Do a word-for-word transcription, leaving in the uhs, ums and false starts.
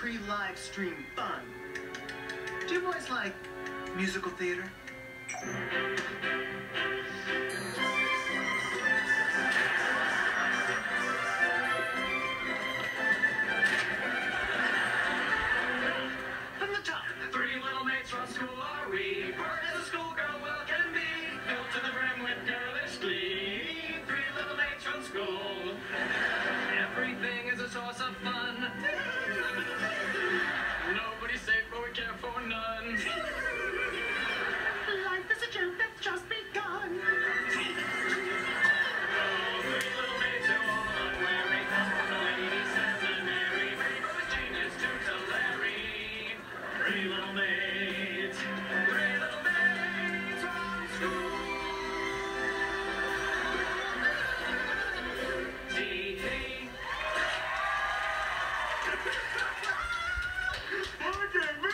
pre-live stream fun. Do you boys like musical theater? From the top, three little mates from school are we. Born as a schoolgirl well can be, filled to the brim with girlish glee. Three little mates from school. Everything is a source of fun. Nobody's safe, but we care for none. Life is a joke that's just begun. Oh, three little mates who all unwary. The lady says and Mary. Three brothers changes to Larry. Three little mates. Three little mates from school. T.